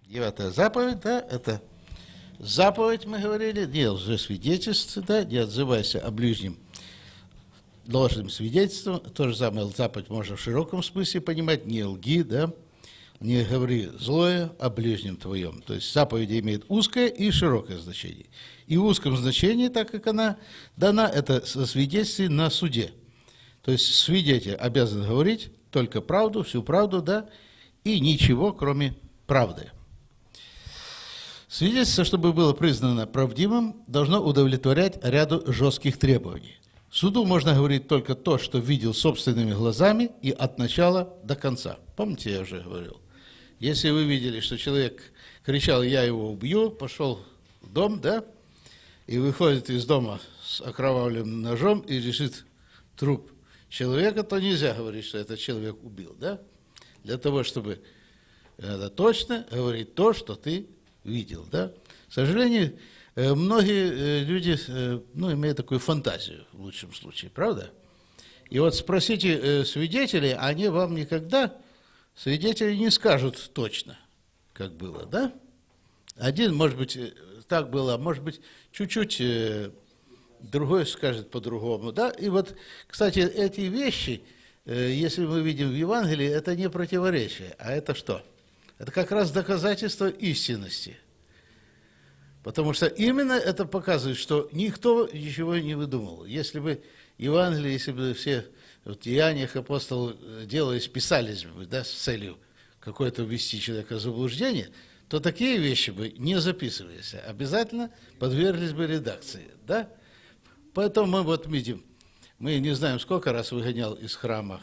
9-я заповедь, да, это заповедь, мы говорили, не лжесвидетельств, да, не отзывайся о ближнем ложным свидетельством. То же самое заповедь можно в широком смысле понимать, не лги, да, не говори злое о ближнем твоем. То есть заповедь имеет узкое и широкое значение. И в узком значении, так как она дана, это свидетельство на суде. То есть свидетель обязан говорить только правду, всю правду, да, и ничего, кроме правды. Свидетельство, чтобы было признано правдивым, должно удовлетворять ряду жестких требований. Суду можно говорить только то, что видел собственными глазами и от начала до конца. Помните, я уже говорил? Если вы видели, что человек кричал «я его убью», пошел в дом, да, и выходит из дома с окровавленным ножом и лежит труп человека, то нельзя говорить, что этот человек убил, да? Для того, чтобы это точно говорить то, что ты видел, да? К сожалению, многие люди, имеют такую фантазию в лучшем случае, правда? И вот спросите свидетелей, они вам никогда, свидетели не скажут точно, как было, да? Один, может быть, так было, а может быть, чуть-чуть другой скажет по-другому, да? И вот, кстати, эти вещи, если мы видим в Евангелии, это не противоречие, а это что? Это как раз доказательство истинности. Потому что именно это показывает, что никто ничего не выдумывал. Если бы Евангелие, если бы все в деяниях апостолов делались, писались бы, да, с целью какое-то ввести человека в заблуждение, то такие вещи бы не записывались, обязательно подверглись бы редакции, да? Поэтому мы вот видим, мы не знаем, сколько раз выгонял из храма.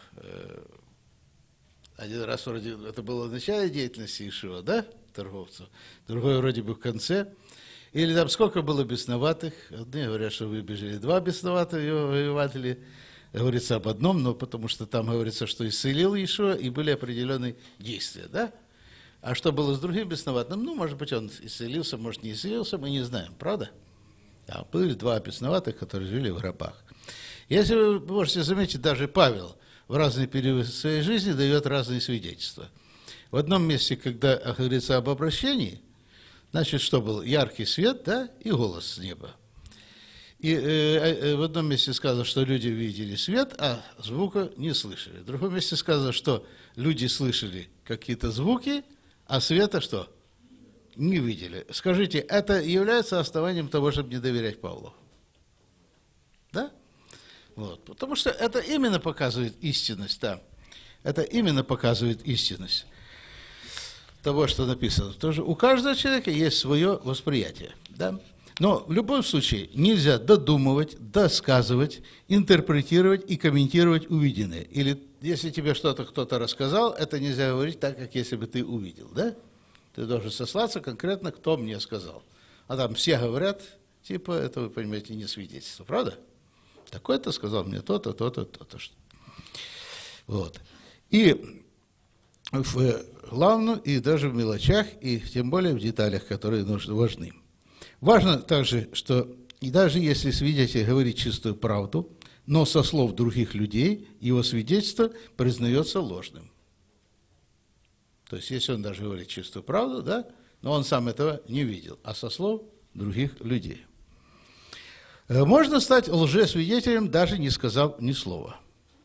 Один раз вроде это было в начале деятельности Иешуа, да, торговцев, другой вроде бы в конце. Или там сколько было бесноватых. Одни говорят, что выбежали 2 бесноватых Евангелия. Говорится об одном, но потому что там говорится, что исцелил Иешуа, и были определенные действия, да? А что было с другим бесноватым? Может быть, он исцелился, может, не исцелился, мы не знаем, правда? А были 2 бесноватых, которые жили в гробах. Если вы можете заметить, даже Павел в разные периоды своей жизни дает разные свидетельства. В одном месте, когда говорится об обращении, значит, что был? Яркий свет, да, и голос с неба. И в одном месте сказано, что люди видели свет, а звука не слышали. В другом месте сказано, что люди слышали какие-то звуки, а света что? Не видели. Скажите, это является основанием того, чтобы не доверять Павлу? Да? Вот. Потому что это именно показывает истинность, да. Это именно показывает истинность того, что написано. Потому что у каждого человека есть свое восприятие, да. Но в любом случае нельзя додумывать, досказывать, интерпретировать и комментировать увиденное. Или если тебе что-то кто-то рассказал, это нельзя говорить так, как если бы ты увидел, да? Ты должен сослаться конкретно, кто мне сказал. А там все говорят, типа, это, вы понимаете, не свидетельство, правда? Такой-то сказал мне то-то, то-то, то-то. Вот. И в главном, и даже в мелочах, и тем более в деталях, которые важны. Важно также, что и даже если свидетель говорит чистую правду, но со слов других людей, его свидетельство признается ложным. То есть, если он даже говорит чистую правду, да, но он сам этого не видел, а со слов других людей. Можно стать лжесвидетелем, даже не сказав ни слова.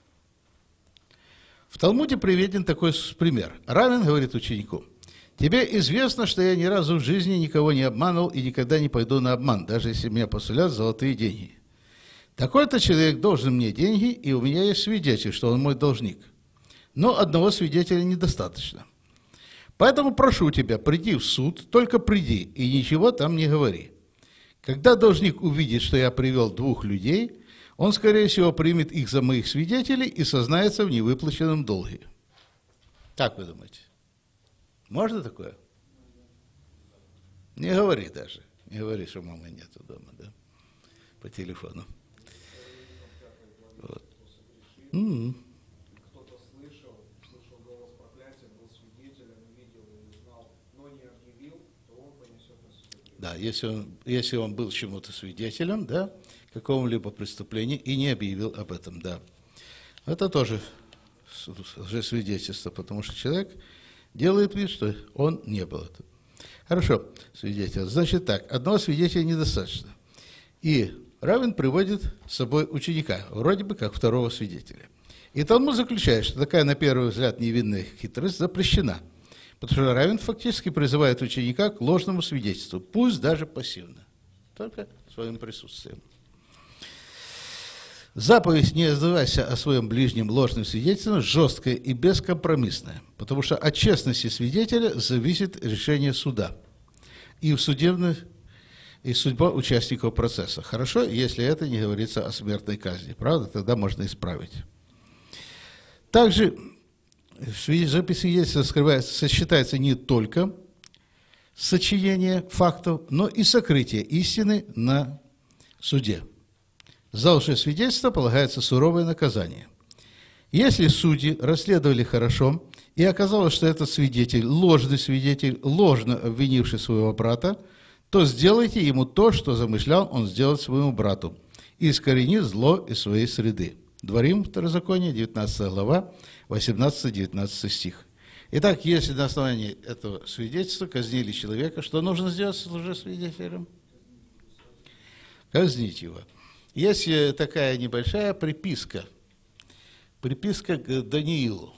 В Талмуде приведен такой пример. Равин говорит ученику: «Тебе известно, что я ни разу в жизни никого не обманывал и никогда не пойду на обман, даже если меня посулят золотые деньги. Такой-то человек должен мне деньги, и у меня есть свидетель, что он мой должник. Но одного свидетеля недостаточно. Поэтому прошу тебя, приди в суд, только приди, и ничего там не говори. Когда должник увидит, что я привел 2 людей, он, скорее всего, примет их за моих свидетелей и сознается в невыплаченном долге». Как вы думаете? Можно такое? Не говори даже. Не говори, что мамы нету дома, да? По телефону. Вот. Кто-то слышал голос проклятия, был свидетелем, видел и знал, но не объявил, то он понесет на себе. Да, если он был чему-то свидетелем, да, какому-либо преступлению и не объявил об этом, да. Это тоже лжесвидетельство, потому что человек делает вид, что он не был. Хорошо, свидетель. Значит так, одного свидетеля недостаточно. И Равин приводит с собой ученика, вроде бы как второго свидетеля. И Талмуд заключает, что такая, на первый взгляд, невинная хитрость запрещена. Потому что Равин фактически призывает ученика к ложному свидетельству, пусть даже пассивно, только своим присутствием. Заповедь «Не отзывайся о своем ближнем ложным свидетельством» жесткая и бескомпромиссная, потому что от честности свидетеля зависит решение суда и судьба участников процесса. Хорошо, если это не говорится о смертной казни, правда? Тогда можно исправить. Также в записи свидетельства сочетается не только сочинение фактов, но и сокрытие истины на суде. За лжесвидетельство полагается суровое наказание. Если судьи расследовали хорошо, и оказалось, что этот свидетель, ложно обвинивший своего брата, то сделайте ему то, что замышлял он сделать своему брату, и искорени зло из своей среды. Дворим, Второзаконие, 19 глава, 18-19 стих. Итак, если на основании этого свидетельства казнили человека, что нужно сделать с лжесвидетелем? Казнить его. Есть такая небольшая приписка к Даниилу.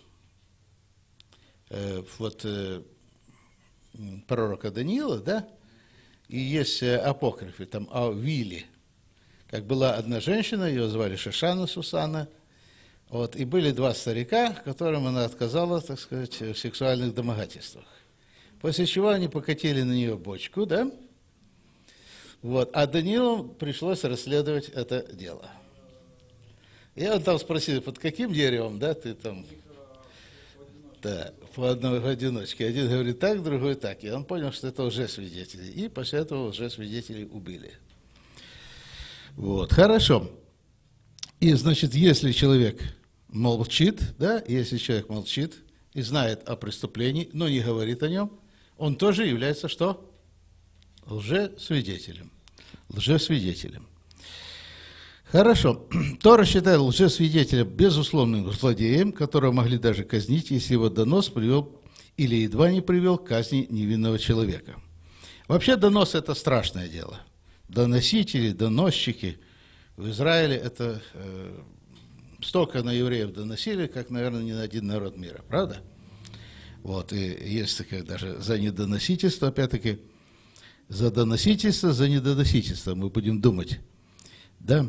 Пророка Даниила, да? И есть апокрифы, там о Виле. Как была одна женщина, ее звали Шишана Сусана, и были два старика, которым она отказала, так сказать, в сексуальных домогательствах. После чего они покатили на нее бочку, да? А Даниилу пришлось расследовать это дело. И он там спросил, под каким деревом, да, ты там... Да, по одиночке. Один говорит так, другой так. И он понял, что это лжесвидетели. И после этого лжесвидетелей убили. Хорошо. И, значит, если человек молчит, да, если человек молчит и знает о преступлении, но не говорит о нем, он тоже является что? Лжесвидетелем. Хорошо. Тора считает лжесвидетеля безусловным злодеем, которого могли даже казнить, если его донос привел или едва не привел к казни невинного человека. Вообще донос – это страшное дело. Доносители, доносчики в Израиле – это столько на евреев доносили, как, наверное, ни на один народ мира. Правда? И есть такое даже за недоносительство, опять-таки, за доносительство, за недоносительство мы будем думать. Да?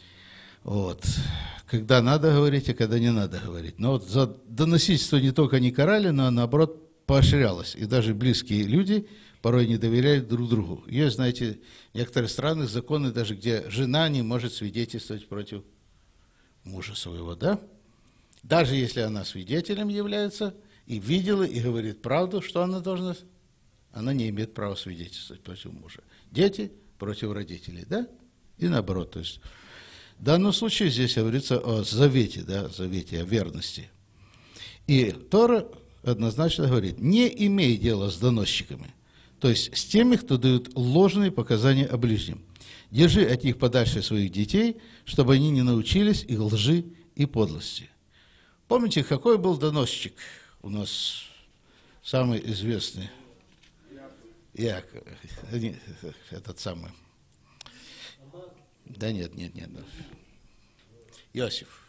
Когда надо говорить, а когда не надо говорить. Но за доносительство не только не карали, но наоборот поощрялось. И даже близкие люди порой не доверяют друг другу. Есть, знаете, некоторые страны, законы даже, где жена не может свидетельствовать против мужа своего, да? Даже если она свидетелем является, и видела, и говорит правду, что она должна... Она не имеет права свидетельствовать против мужа. Дети против родителей, да? И наоборот, то есть... В данном случае здесь говорится о завете, да, завете, о верности. И Тора однозначно говорит, не имей дела с доносчиками, то есть с теми, кто дают ложные показания о ближнем. Держи от них подальше своих детей, чтобы они не научились их лжи и подлости. Помните, какой был доносчик у нас самый известный? Яков. Этот самый. Да нет. Иосиф,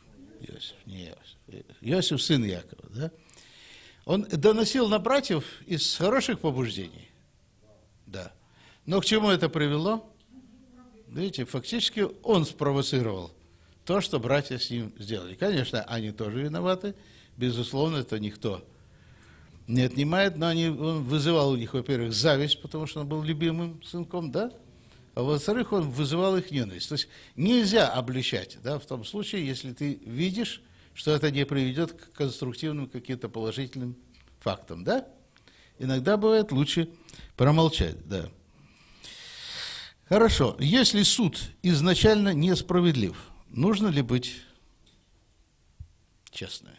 сын Якова, да? Он доносил на братьев из хороших побуждений, да. Но к чему это привело? Видите, фактически он спровоцировал то, что братья с ним сделали. Конечно, они тоже виноваты, безусловно, это никто не отнимает, но он вызывал у них, во-первых, зависть, потому что он был любимым сынком, да? А во-вторых, он вызывал их ненависть. То есть нельзя обличать, да, в том случае, если ты видишь, что это не приведет к конструктивным каким-то положительным фактам, да? Иногда бывает лучше промолчать, да. Хорошо. Если суд изначально несправедлив, нужно ли быть честным?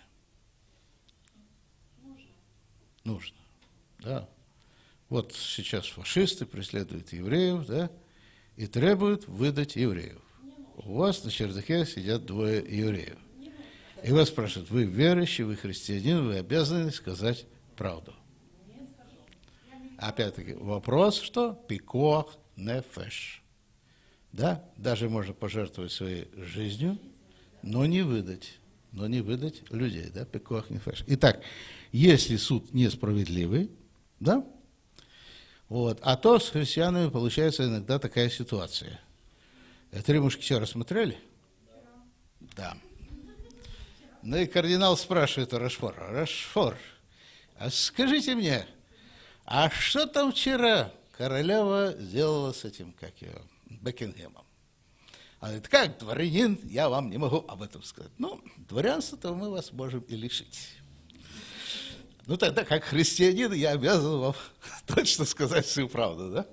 Нужно. Да. Вот сейчас фашисты преследуют евреев, да, и требуют выдать евреев. У вас на чердаке сидят двое евреев. И вас спрашивают, вы верующий, вы христианин, вы обязаны сказать правду. Опять-таки, вопрос, что? Пикох нефеш. Да? Даже можно пожертвовать своей жизнью, но не выдать людей, да? Пикох нефеш. Итак, если суд несправедливый, да? Вот, а то с христианами получается иногда такая ситуация. «Три мушкетера» смотрели? Да. Ну и кардинал спрашивает у Рошфора: «Рошфор, а скажите мне, а что там вчера королева сделала с этим, как его, Бекингемом?» Он говорит: «Как дворянин, я вам не могу об этом сказать. Ну, дворянство-то мы вас можем и лишить. Ну, тогда, как христианин, я обязан вам точно сказать всю правду, да?»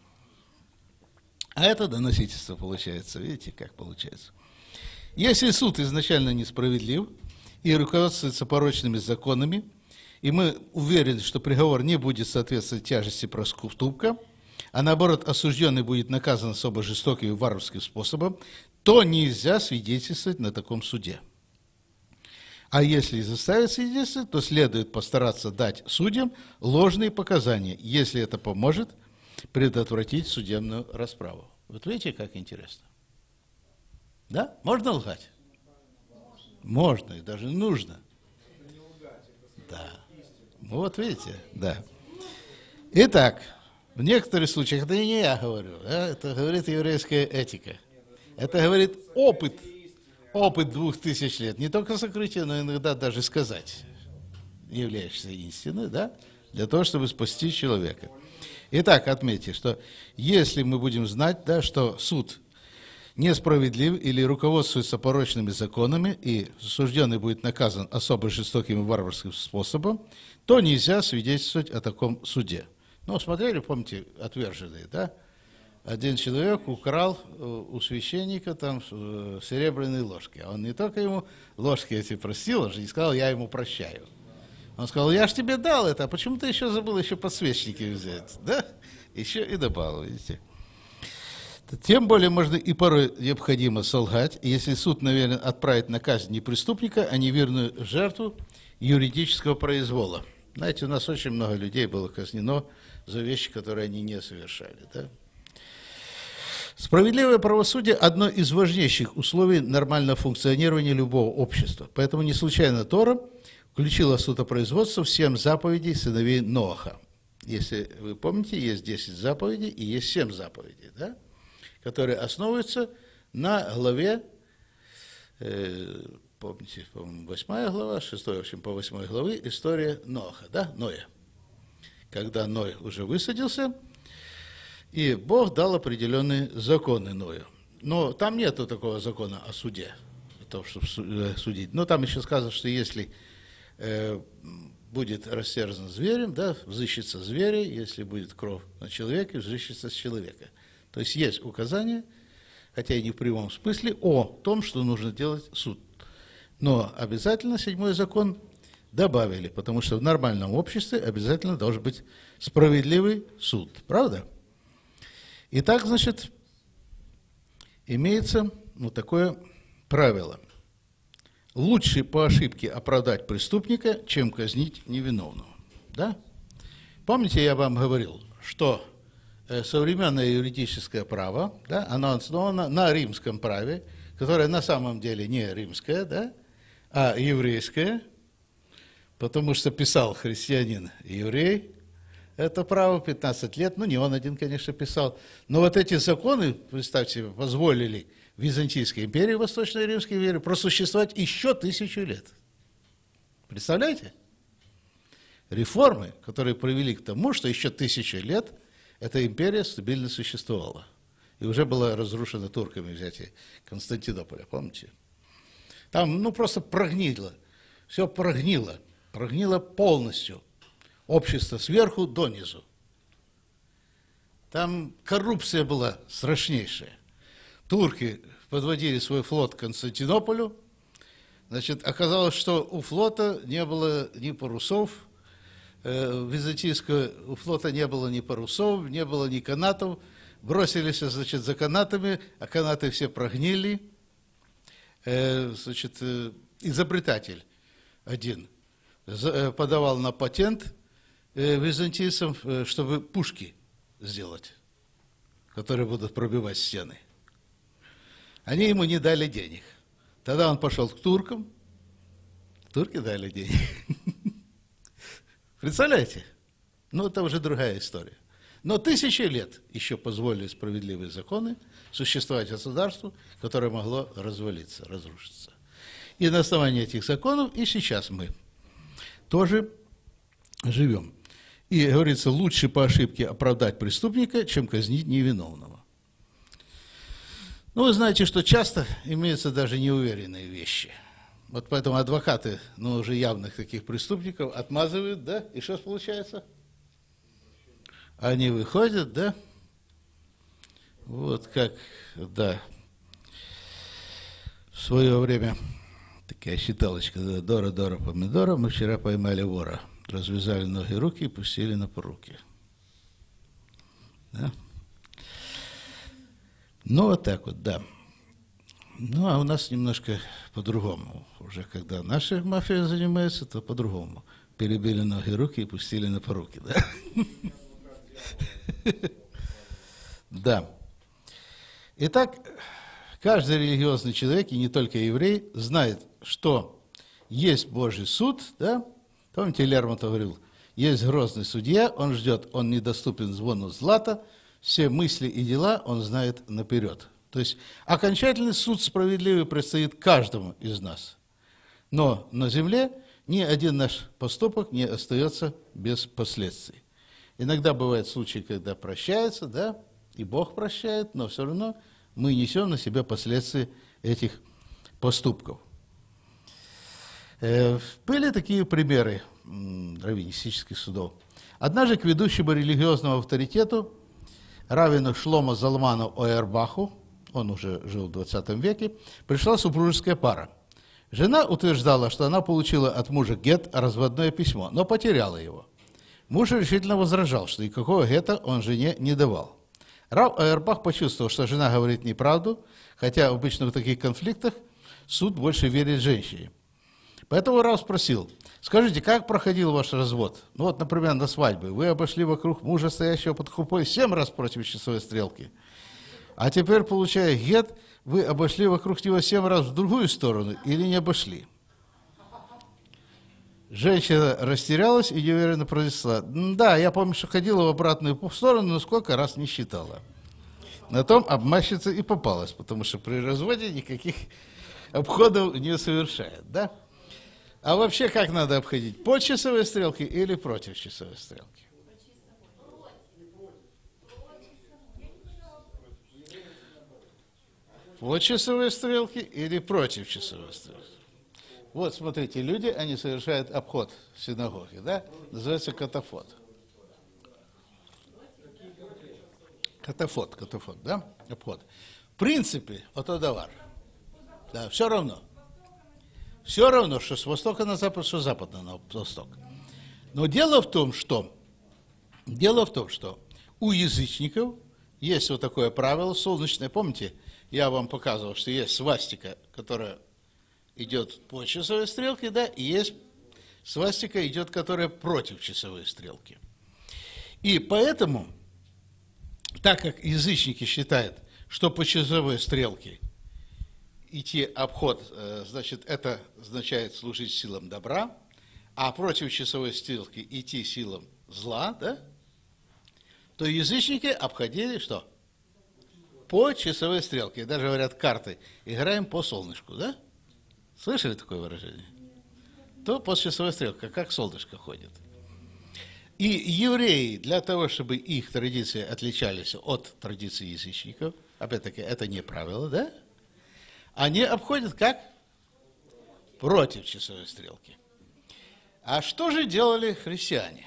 А это доносительство получается. Видите, как получается? Если суд изначально несправедлив и руководствуется порочными законами, и мы уверены, что приговор не будет соответствовать тяжести проступка, а наоборот осужденный будет наказан особо жестоким и варварским способом, то нельзя свидетельствовать на таком суде. А если заставить свидетельствовать, то следует постараться дать судьям ложные показания, если это поможет предотвратить судебную расправу. Вот видите, как интересно? Да? Можно лгать? Можно, и даже нужно. Да. Вот видите, да. Итак, в некоторых случаях, это не я говорю, да, это говорит еврейская этика. Это говорит опыт 2000 лет. Не только сокрытие, но иногда даже сказать, являющееся истиной, да, для того, чтобы спасти человека. Итак, отметьте, что если мы будем знать, да, что суд несправедлив или руководствуется порочными законами, и осужденный будет наказан особо жестоким и варварским способом, то нельзя свидетельствовать о таком суде. Ну, смотрели, помните, «Отверженные», да? Один человек украл у священника там серебряные ложки, а он не только ему ложки эти простил, он же не сказал: «Я ему прощаю». Он сказал: «Я ж тебе дал это, а почему ты еще забыл еще подсвечники взять?» Да? Еще и добавил, видите. Тем более можно и порой необходимо солгать, если суд намерен отправить на казнь не преступника, а неверную жертву юридического произвола. Знаете, у нас очень много людей было казнено за вещи, которые они не совершали. Да? Справедливое правосудие – одно из важнейших условий нормального функционирования любого общества. Поэтому не случайно Тора включила судопроизводство в 7 заповедей сыновей Ноаха. Если вы помните, есть 10 заповедей и есть 7 заповедей, да? Которые основываются на главе, помните, по-моему, 8 глава, 6, в общем, по 8 главы, история Ноаха, да, Ноя. Когда Ной уже высадился, и Бог дал определенные законы Ною. Но там нету такого закона о суде, о том, чтобы судить. Но там еще сказано, что если будет растерзан зверем, да, взыщется зверя, если будет кровь на человеке, взыщется с человека. То есть есть указание, хотя и не в прямом смысле, о том, что нужно делать суд. Но обязательно 7-й закон добавили, потому что в нормальном обществе обязательно должен быть справедливый суд. Правда? Итак, значит, имеется такое правило. Лучше по ошибке оправдать преступника, чем казнить невиновного. Да? Помните, я вам говорил, что современное юридическое право, да, оно основано на римском праве, которое на самом деле не римское, да, а еврейское, потому что писал христианин-еврей это право 15 лет, не он один, конечно, писал, но вот эти законы, представьте себе, позволили Византийской империи, Восточной Римской империи просуществовать еще 1000 лет. Представляете? Реформы, которые привели к тому, что еще 1000 лет эта империя стабильно существовала. И уже была разрушена турками взятие Константинополя, помните? Там, просто прогнило. Все прогнило. Прогнило полностью. Общество сверху донизу. Там коррупция была страшнейшая. Турки подводили свой флот к Константинополю. Значит, оказалось, что у флота не было ни парусов, византийского у флота не было ни парусов, не было ни канатов. Бросились, значит, за канатами, а канаты все прогнили. Значит, изобретатель один подавал на патент византийцам, чтобы пушки сделать, которые будут пробивать стены. Они ему не дали денег. Тогда он пошел к туркам. Турки дали денег. Представляете? Ну, это уже другая история. Но 1000 лет еще позволили справедливые законы существовать государству, которое могло развалиться, разрушиться. И на основании этих законов и сейчас мы тоже живем. И, говорится, лучше по ошибке оправдать преступника, чем казнить невиновного. Ну, вы знаете, что часто имеются даже неуверенные вещи. Вот поэтому адвокаты, ну, уже явных таких преступников отмазывают, да? И что получается? Они выходят, да? Вот как, да, в свое время такая считалочка, да, Дора-Дора помидора, мы вчера поймали вора. Развязали ноги и руки и пустили на поруки. Да? Ну, вот так вот, да. Ну, а у нас немножко по-другому. Уже когда наша мафия занимается, то по-другому. Перебили ноги и руки и пустили на поруки, да? Да. Итак, каждый религиозный человек, и не только еврей, знает, что есть Божий суд, да? Помните, Лермонтов говорил, есть грозный судья, он ждет, он недоступен звону злата, все мысли и дела он знает наперед. То есть окончательный суд справедливый предстоит каждому из нас. Но на земле ни один наш поступок не остается без последствий. Иногда бывают случаи, когда прощается, да, и Бог прощает, но все равно мы несем на себя последствия этих поступков. Были такие примеры раввинистических судов. Однажды к ведущему религиозному авторитету, раввину Шломо Залману Ойербаху, он уже жил в 20 веке, пришла супружеская пара. Жена утверждала, что она получила от мужа гет, разводное письмо, но потеряла его. Муж решительно возражал, что никакого гета он жене не давал. Рав Ойербах почувствовал, что жена говорит неправду, хотя обычно в таких конфликтах суд больше верит женщине. Поэтому Рав спросил, скажите, как проходил ваш развод? Ну вот, например, на свадьбе вы обошли вокруг мужа, стоящего под хупой, 7 раз против часовой стрелки. А теперь, получая гет, вы обошли вокруг него 7 раз в другую сторону или не обошли? Женщина растерялась и неуверенно произнесла, да, я помню, что ходила в обратную сторону, но сколько раз не считала. На том обманщица и попалась, потому что при разводе никаких обходов не совершает, да? А вообще как надо обходить? По часовой стрелке или против часовой стрелки? По часовой стрелке или против часовой стрелки? Вот, смотрите, люди, они совершают обход синагоги, да? Называется катафот. Катафот, да? Обход. В принципе, отодавар. Да, все равно. Все равно, что с востока на запад, что с запада на восток. Но дело в том, что у язычников есть вот такое правило солнечное. Помните, я вам показывал, что есть свастика, которая идет по часовой стрелке, да, и есть свастика, идет, которая против часовой стрелки. И поэтому, так как язычники считают, что по часовой стрелке идти обход, значит, это означает служить силам добра, а против часовой стрелки идти силам зла, да, то язычники обходили что? По часовой стрелке. Даже говорят карты, играем по солнышку, да? Слышали такое выражение? То по часовой стрелке, как солнышко ходит. И евреи, для того, чтобы их традиции отличались от традиций язычников, опять-таки, это не правило, да? Они обходят как? Против часовой стрелки. А что же делали христиане?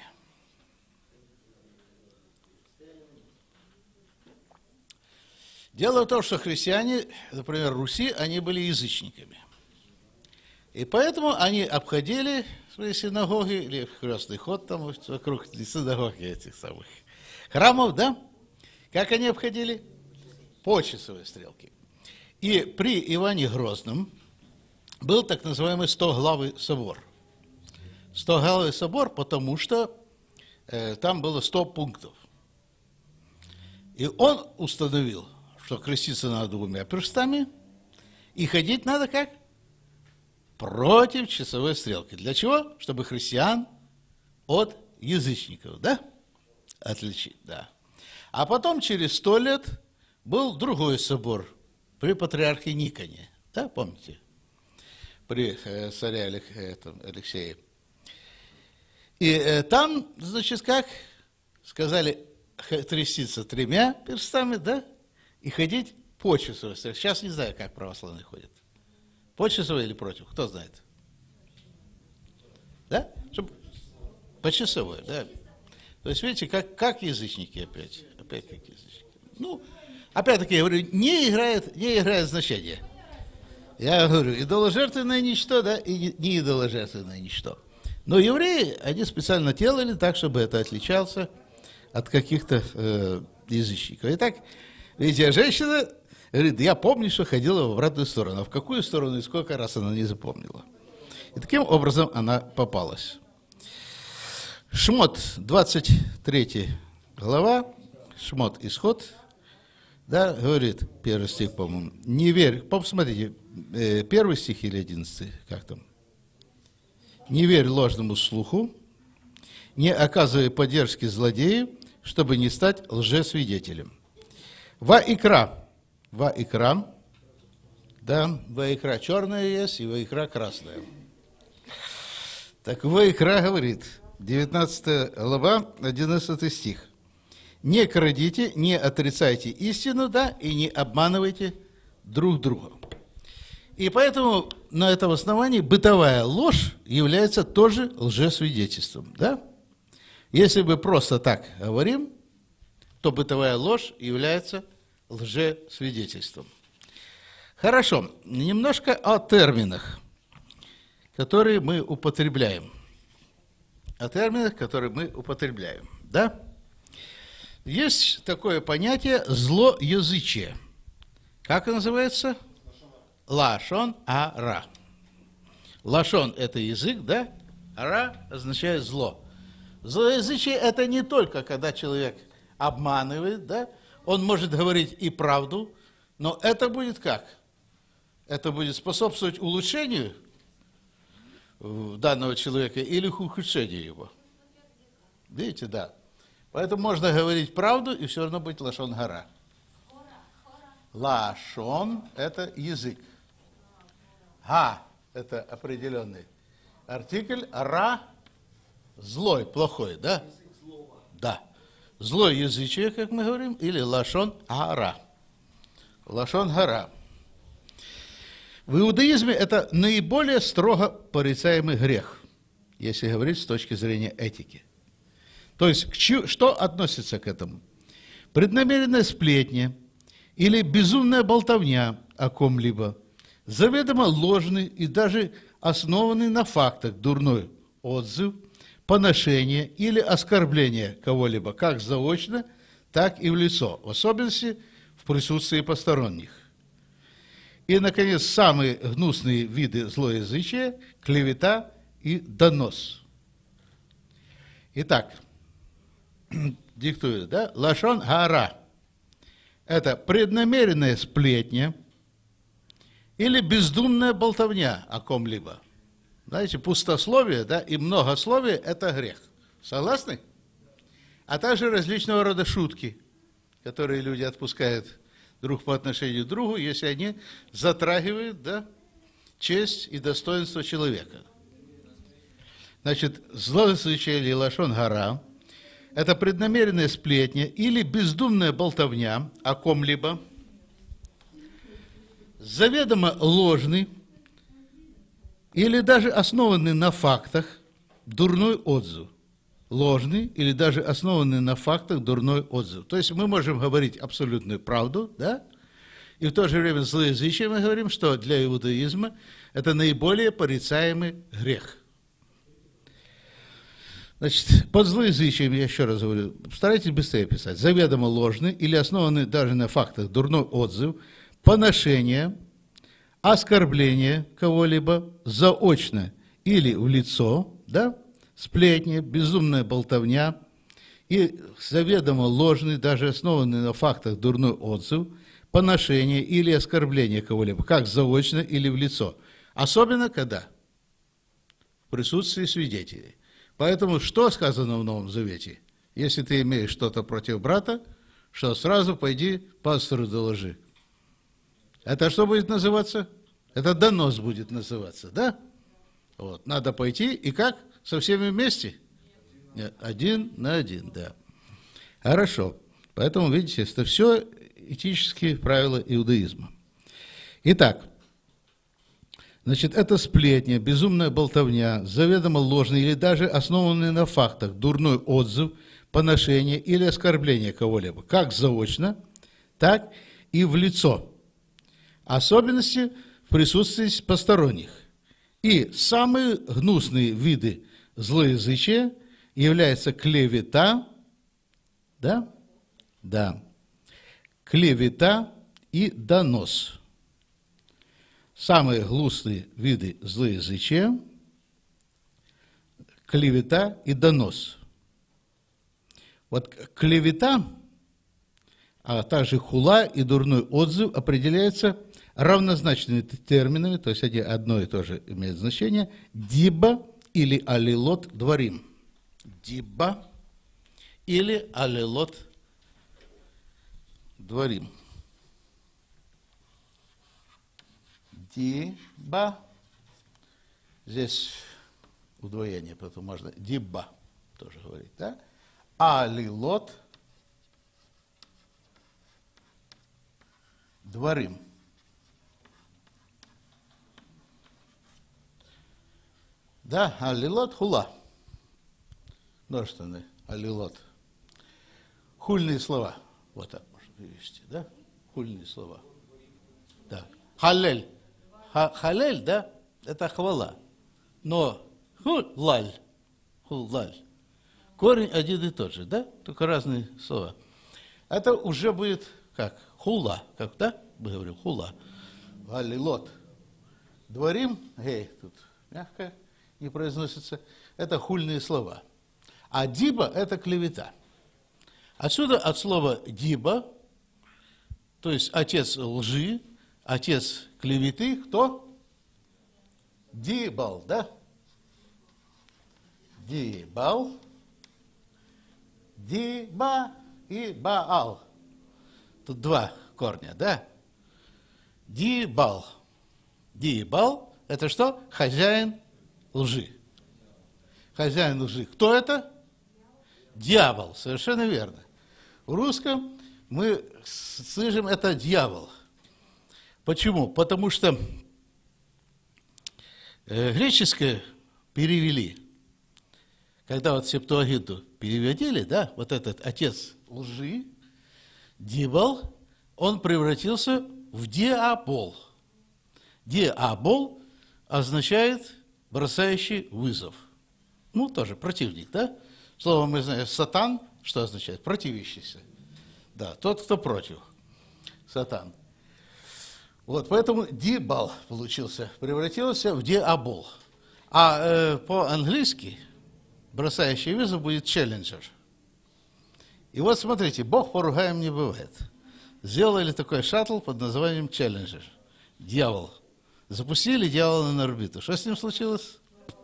Дело в том, что христиане, например, Руси, они были язычниками. И поэтому они обходили свои синагоги, или крестный ход там вокруг синагоги этих самых храмов, да? Как они обходили? По часовой стрелке. И при Иване Грозном был так называемый Стоглавый собор. Стоглавый собор, потому что там было 100 пунктов. И он установил, что креститься надо 2 перстами, и ходить надо как? Против часовой стрелки. Для чего? Чтобы христиан от язычников, да? Отличить, да. А потом, через 100 лет, был другой собор при патриархе Никоне, да, помните? При царе Алексее. И там, значит, как сказали, креститься 3 перстами, да, и ходить по часовой стрелке. Сейчас не знаю, как православные ходят. По часовой или против, кто знает? Да? По часовой, да. То есть, видите, как язычники опять как язычники. Ну, опять-таки, я говорю, не играет значения. Я говорю, идоложертвенное ничто, да, и не идоложертвенное ничто. Но евреи, они специально делали так, чтобы это отличался от каких-то язычников. Итак, видите, женщина говорит, я помню, что ходила в обратную сторону. А в какую сторону и сколько раз она не запомнила. И таким образом она попалась. Шмот, 23 глава, Шмот, Исход, да, говорит, 1 стих, по-моему, не верь, посмотрите, 1 стих или 11, как там? Не верь ложному слуху, не оказывай поддержки злодею, чтобы не стать лжесвидетелем. Ваикра, да, Ваикра черная есть и Ваикра красная. Так Ваикра говорит, 19 глава, 11 стих. Не крадите, не отрицайте истину, да, и не обманывайте друг друга. И поэтому на этом основании бытовая ложь является тоже лжесвидетельством, да? Если мы просто так говорим, то бытовая ложь является лжесвидетельством. Хорошо, немножко о терминах, которые мы употребляем. Да? Есть такое понятие злоязычие. Как оно называется? Лашон ара. Лашон – это язык, да? Ара означает зло. Злоязычие – это не только, когда человек обманывает, да? Он может говорить и правду, но это будет как? Это будет способствовать улучшению данного человека или ухудшению его. Видите, да. Поэтому можно говорить правду и все равно быть лашон гара. Лашон – это язык. Га – это определенный артикль. Ра – злой, плохой, да? Да. Злое язычие, как мы говорим, или лашон гара. Лашон гара. В иудаизме это наиболее строго порицаемый грех, если говорить с точки зрения этики. То есть, что относится к этому? Преднамеренная сплетня или безумная болтовня о ком-либо, заведомо ложный и даже основанный на фактах дурной отзыв, поношение или оскорбление кого-либо, как заочно, так и в лицо, в особенности в присутствии посторонних. И, наконец, самые гнусные виды злоязычия – клевета и донос. Итак, диктую, да? Лашон гара – это преднамеренная сплетня или бездумная болтовня о ком-либо. Знаете, пустословие, да, и многословие – это грех. Согласны? А также различного рода шутки, которые люди отпускают друг по отношению к другу, если они затрагивают, да, честь и достоинство человека. Значит, злоязычие или лашон гара – это преднамеренная сплетня или бездумная болтовня о ком-либо, заведомо ложный или даже основанный на фактах дурной отзыв. Ложный или даже основанный на фактах дурной отзыв. То есть мы можем говорить абсолютную правду, да? И в то же время злоязычие мы говорим, что для иудаизма это наиболее порицаемый грех. Значит, под злоязычием, я еще раз говорю, старайтесь быстрее писать. Заведомо ложный или основанный даже на фактах дурной отзыв, поношение, оскорбление кого-либо заочно или в лицо, да? Сплетни, безумная болтовня, и заведомо ложный, даже основанный на фактах дурной отзыв, поношение или оскорбление кого-либо, как заочно или в лицо. Особенно когда? В присутствии свидетелей. Поэтому что сказано в Новом Завете? Если ты имеешь что-то против брата, что сразу пойди пастору доложи. Это что будет называться? Это донос будет называться, да? Вот. Надо пойти и как? Со всеми вместе? Нет, 1 на 1, да. Хорошо. Поэтому, видите, это все этические правила иудаизма. Итак, значит, это сплетня, безумная болтовня, заведомо ложный или даже основанный на фактах дурной отзыв, поношение или оскорбление кого-либо, как заочно, так и в лицо. Особенности в присутствии посторонних. И самые гнусные виды злоязычия являются клевета, да? Да. Клевета и донос. Самые гнусные виды злоязычия – клевета и донос. Вот клевета, а также хула и дурной отзыв определяются равнозначными терминами, то есть они одно и то же имеют значение, диба или алилот дворим. Диба или алилот дворим. Диба, здесь удвоение, поэтому можно диба тоже говорить, да? Алилот дворим. Да, алилот хула. Множественный алилот. Хульные слова. Вот так можно перевести, да? Хульные слова. Да. Халель. Халель, да? Это хвала. Но хулаль. Хулаль. Корень один и тот же, да? Только разные слова. Это уже будет как? Хула. Как, да? Мы говорим хула. Алилот. Дворим. Эй, тут мягко не произносится. Это хульные слова. А диба – это клевета. Отсюда от слова диба, то есть отец лжи, отец клеветы, кто? Дибал, да? Дибал, диба и баал. Тут два корня, да? Дибал. Дибал – это что? Хозяин лжи. Хозяин лжи. Кто это? Дьявол. Совершенно верно. В русском мы слышим это дьявол. Почему? Потому что греческое перевели. Когда вот Септуагинту переводили, да, вот этот отец лжи, дьявол, он превратился в диабол. Диабол означает бросающий вызов. Ну, тоже противник, да? Слово мы знаем, сатан, что означает? Противящийся. Да, тот, кто против. Сатан. Вот, поэтому дибал получился, превратился в диабол. А по-английски бросающий вызов будет челленджер. И вот смотрите, Бог поругаем не бывает. Сделали такой шаттл под названием челленджер. Дьявол. Запустили дьявола на орбиту. Что с ним случилось?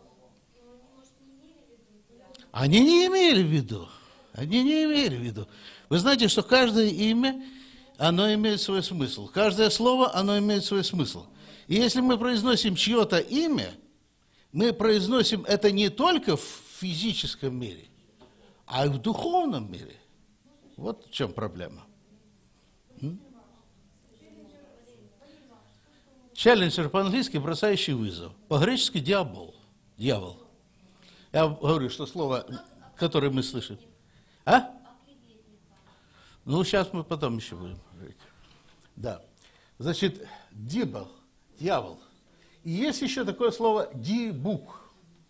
Они не имели в виду. Они не имели в виду. Вы знаете, что каждое имя, оно имеет свой смысл. Каждое слово, оно имеет свой смысл. И если мы произносим чье-то имя, мы произносим это не только в физическом мире, а и в духовном мире. Вот в чем проблема. Челленджер по-английски бросающий вызов. По-гречески диабол. Дьявол. Я говорю, что слово, которое мы слышим. А? Ну, сейчас мы потом еще будем говорить. Да. Значит, дибал, дьявол. И есть еще такое слово дибук.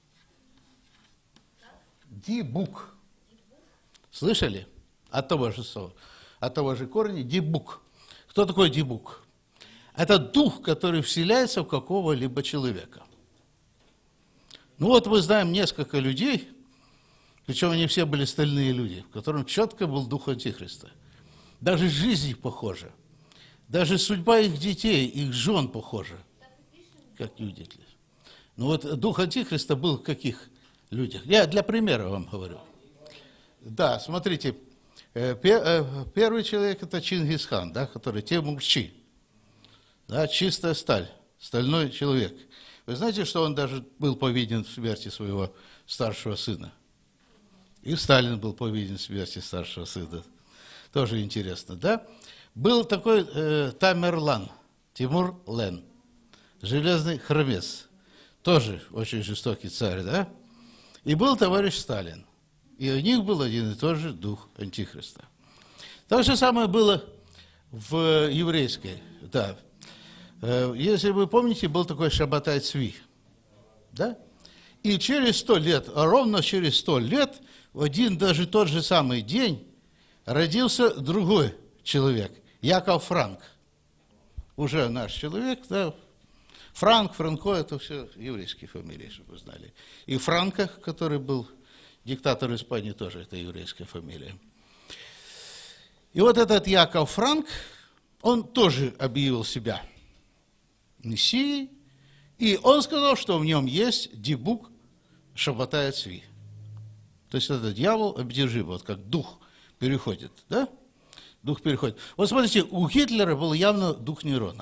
Дибук. Слышали? От того же слова. От того же корня дибук. Кто такой дибук? Это дух, который вселяется в какого-либо человека. Ну вот мы знаем несколько людей, Причем они все были стальные люди, в котором четко был дух Антихриста. Даже жизнь их похожа. Даже судьба их детей, их жен похожа, как неудивительно. Но вот дух Антихриста был в каких людях? Я для примера вам говорю. Да, смотрите, первый человек – это Чингисхан, да, который Темурчи. Да, чистая сталь, стальной человек. Вы знаете, что он даже был повинен в смерти своего старшего сына? И Сталин был повинен в смерти старшего сына. Тоже интересно, да? Был такой Тамерлан, Тимур Лен, железный хромец. Тоже очень жестокий царь, да? И был товарищ Сталин. И у них был один и тот же дух Антихриста. То же самое было в еврейской, да. Если вы помните, был такой Шаббатай Цви, да? И через 100 лет, ровно через 100 лет, в один даже тот же самый день родился другой человек, Яков Франк. Уже наш человек, да. Франк, Франко, это все еврейские фамилии, чтобы вы знали. И Франко, который был диктатор Испании, тоже это еврейская фамилия. И вот этот Яков Франк, он тоже объявил себя мессией, и он сказал, что в нем есть дибук Шаббатай Цви. То есть это дьявол обдержим, вот как дух переходит, да? Дух переходит. Вот смотрите, у Гитлера был явно дух Нерона.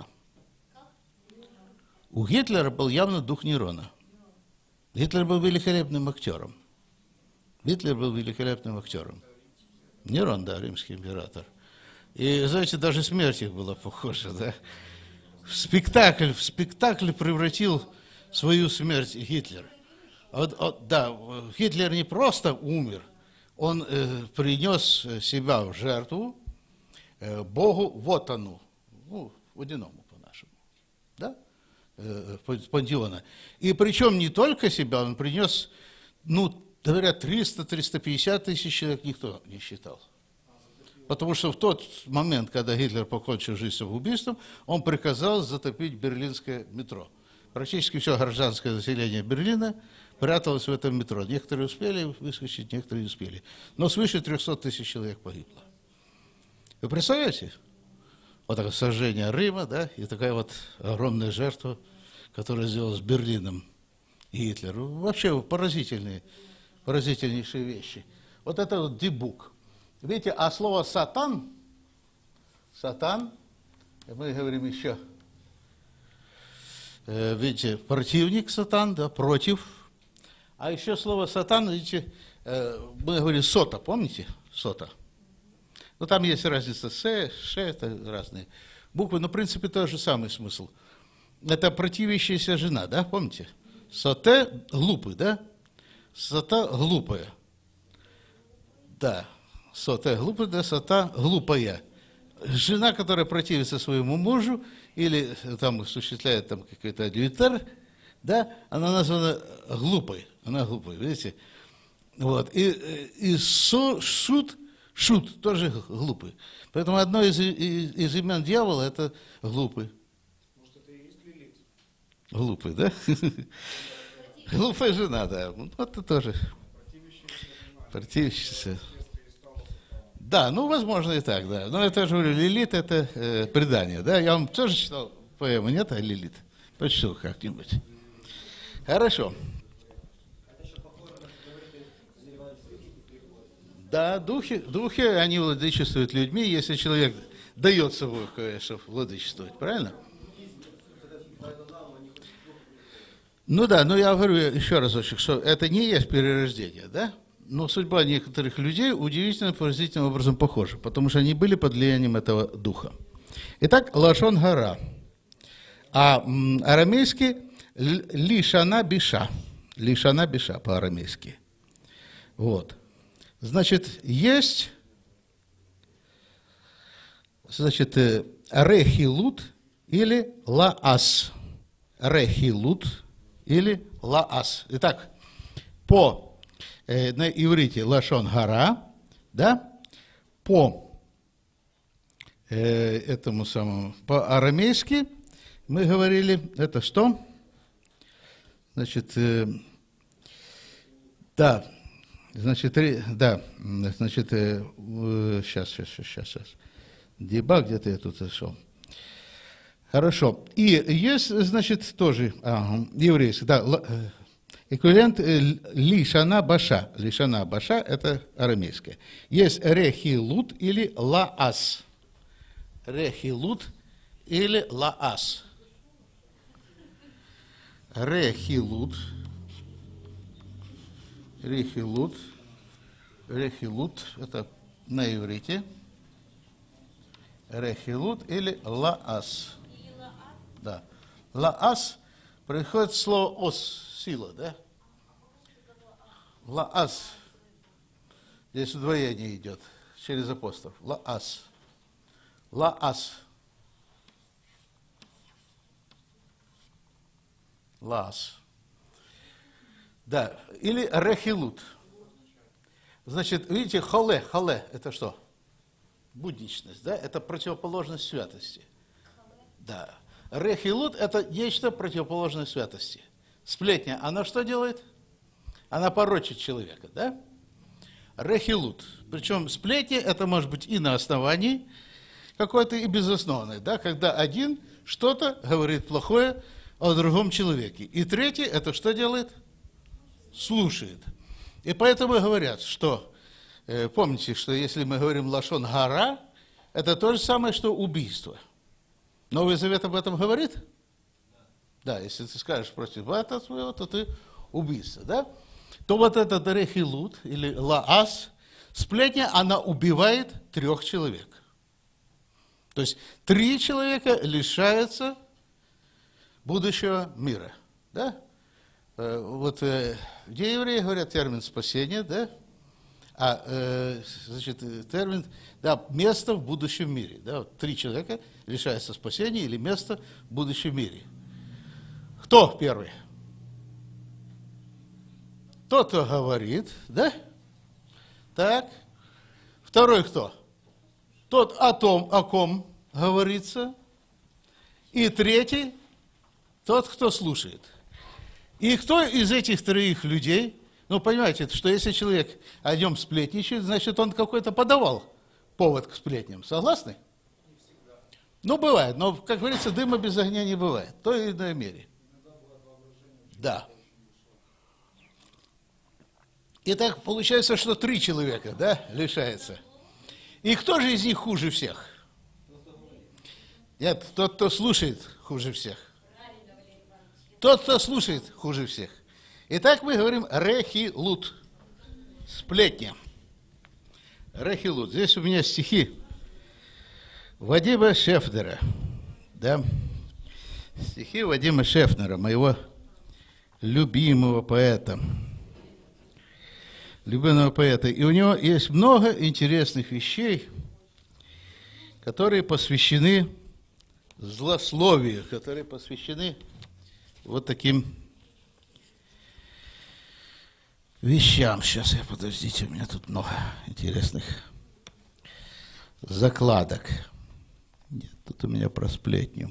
У Гитлера был явно дух Нерона. Гитлер был великолепным актером. Гитлер был великолепным актером. Нерон, да, римский император. И, знаете, даже смерть их была похожа, да? В спектакль превратил свою смерть Гитлер. Да, Гитлер не просто умер, он принес себя в жертву Богу Вотану, ну, водяному по-нашему, да, пантеона. И причем не только себя, он принес, ну, говорят, 300-350 тысяч человек никто не считал. Потому что в тот момент, когда Гитлер покончил жизнь самоубийством, он приказал затопить берлинское метро. Практически все гражданское население Берлина пряталось в этом метро. Некоторые успели выскочить, некоторые не успели. Но свыше 300 тысяч человек погибло. Вы представляете? Вот такое сожжение Рима, да, и такая вот огромная жертва, которая сделала с Берлином Гитлер. Вообще поразительнейшие вещи. Вот это вот дибук. Видите, а слово сатан, мы говорим еще, видите, противник сатан, да, против. А еще слово сатан, видите, мы говорим сота, помните? Сота. Ну, там есть разница ше, это разные буквы, но, в принципе, тот же самый смысл. Это противящаяся жена, да, помните? Соте – глупый, да? Сота – глупая. Да, соте – глупая, да, сота – глупая. Жена, которая противится своему мужу или там осуществляет там какой-то адюльтер, да, она названа глупой. Она глупая, видите? Вот. И шут тоже глупый. Поэтому одно из имен дьявола – это глупый. Может, это и есть Лилит? Глупый, да? Глупая жена, да. Вот это тоже. Противящаяся. Да, ну, возможно, и так, да. Но это же говорю, Лилит – это предание, да? Я вам тоже читал поэму, нет, а Лилит? Прочту как-нибудь. Хорошо. Да, духи, они владычествуют людьми, если человек дает собой кое-что владычествовать, правильно? Ну да, но я говорю еще разочек, что это не есть перерождение, да? Но судьба некоторых людей удивительно поразительным образом похожа, потому что они были под влиянием этого духа. Итак, лашон гара. А арамейский лишана биша. Лишана биша по-арамейски. Вот. Значит, есть, значит, рехилут или лаас. Рехилут или лаас. Итак, на иврите лашон гара, да, по этому самому, по-арамейски мы говорили, это что? Значит, да, Значит, да, значит, сейчас. Дебаг где-то я тут зашел. Хорошо. И есть, значит, тоже еврейский, да, эквивалент лишана баша. Лишана баша – это арамейское. Есть рехилут или лаас. Рехилут или лаас. Рехилут. Рехилут. Рехилут – это на иврите. Рехилут или лаас. Да. Лаас приходит слово ос, сила, да? Лаас. Здесь удвоение идет через апостроф. Лаас. Лаас. Лаас. Да. Или рехилут. Значит, видите, холе, это что? Будничность, да? Это противоположность святости. Да. Рехилут – это нечто противоположное святости. Сплетня, она что делает? Она порочит человека, да? Рехилут. Причем сплетня – это может быть и на основании какой-то, и безоснованной, да? Когда один что-то говорит плохое о другом человеке. И третий – это что делает? Слушает. И поэтому говорят, что, помните, что если мы говорим лашон гара, это то же самое, что убийство. Новый Завет об этом говорит? Да, если ты скажешь против брата своего, то ты убийца, да? То вот этот рехилут или лаас, сплетня, она убивает 3 человек. То есть 3 человека лишаются будущего мира, да? Вот где евреи говорят термин спасения, да? Значит, термин, да, место в будущем мире. Да? Вот 3 человека лишаются спасения или места в будущем мире. Кто первый? Тот, кто говорит, да? Так. Второй кто? Тот, о ком говорится. И третий, тот, кто слушает. И кто из этих 3 людей, ну, понимаете, что если человек о нем сплетничает, значит, он какой-то подавал повод к сплетням. Согласны? Ну, бывает, но, как говорится, дыма без огня не бывает. В той или иной мере. Да. Итак, получается, что 3 человека, да, лишается. И кто же из них хуже всех? Нет, тот, кто слушает, хуже всех. Тот, кто слушает, хуже всех. Итак, мы говорим рехилут. Сплетня. Рехилут. Здесь у меня стихи Вадима Шефнера. Да? Стихи Вадима Шефнера, моего любимого поэта. Любимого поэта. И у него есть много интересных вещей, которые посвящены злословию, которые посвящены вот таким вещам. Сейчас, подождите, у меня тут много интересных закладок. Нет, тут у меня про сплетню.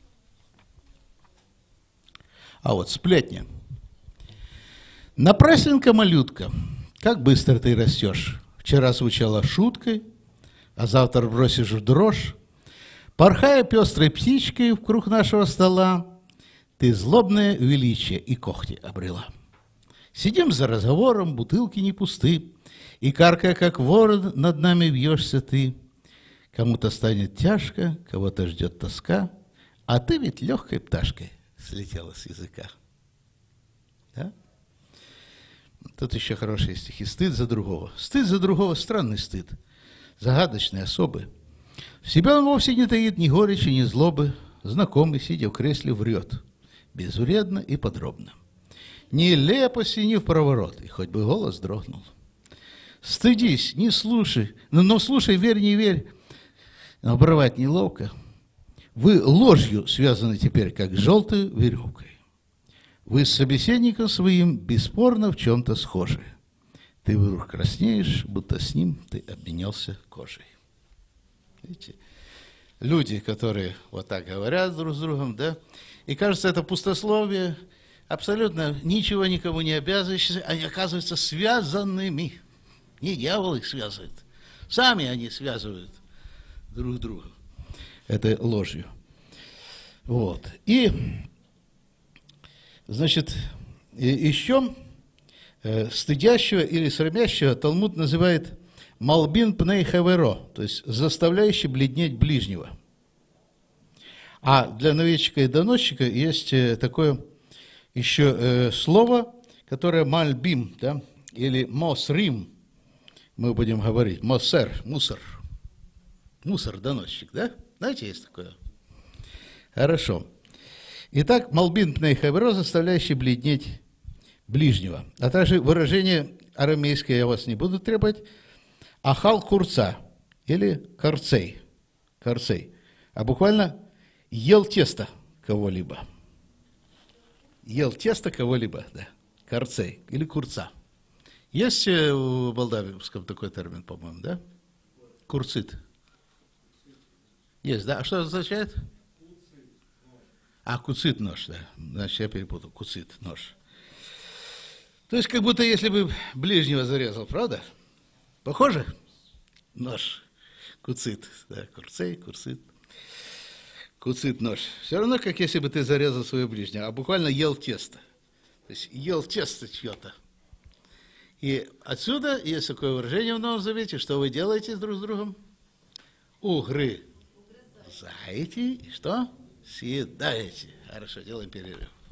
А вот сплетня. Напрасненько, малютка, как быстро ты растешь. Вчера звучала шуткой, а завтра бросишь в дрожь. Порхая пестрой птичкой вкруг нашего стола, ты злобное величие и когти обрела. Сидим за разговором, бутылки не пусты, и, каркая, как ворон, над нами вьешься ты. Кому-то станет тяжко, кого-то ждет тоска, а ты ведь легкой пташкой слетела с языка. Да? Тут еще хорошие стихи. Стыд за другого. Стыд за другого – странный стыд, загадочный, особый. В себя он вовсе не таит ни горечи, ни злобы. Знакомый, сидя в кресле, врет. Безвредно и подробно. Нелепо ни в проворот, и хоть бы голос дрогнул. Стыдись, не слушай, но слушай, верь, не верь. Оборвать неловко. Вы ложью связаны теперь, как желтой веревкой. Вы с собеседником своим бесспорно в чем-то схожи. Ты вдруг краснеешь, будто с ним ты обменялся кожей. Видите? Люди, которые вот так говорят друг с другом, да, и кажется, это пустословие, абсолютно ничего никому не обязывающиеся, они оказываются связанными. Не дьявол их связывает. Сами они связывают друг друга этой ложью. Вот. И, значит, еще стыдящего или срамящего Талмуд называет «малбин пней хаверо», то есть заставляющий бледнеть ближнего. А для наведчика и доносчика есть такое еще слово, которое «мальбим», да, или «мосрим», мы будем говорить, «мосер», «мусор», «мусор», доносчик, да? Знаете, есть такое? Хорошо. Итак, «малбин пней хаверо», заставляющий бледнеть ближнего. А также выражение арамейское я вас не буду требовать. «Ахал курца» или «карцей». «Карцей». А буквально «ел тесто кого-либо». Ел тесто кого-либо, да. «Карцей» или «курца». Есть в молдавском такой термин, по-моему, да? «Курцит». Есть, да? А что это означает? А, куцит нож, да. Значит, я перепутал. Куцит нож. То есть, как будто если бы ближнего зарезал, правда? Похоже? Нож. Куцит. Да, курцей, курцит. Куцит нож. Все равно, как если бы ты зарезал своего ближнего, а буквально ел тесто. То есть, ел тесто чье-то. И отсюда есть такое выражение в Новом Завете, что вы делаете друг с другом? Угрызаете и что? Съедаете. Хорошо, делаем перерыв.